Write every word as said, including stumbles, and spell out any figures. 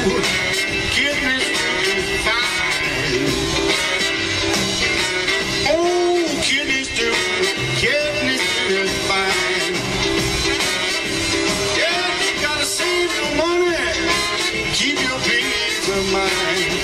kidneys to fine. Oh, kidneys to, kidneys to fine. Yeah, you gotta save your money, keep your peace of mind.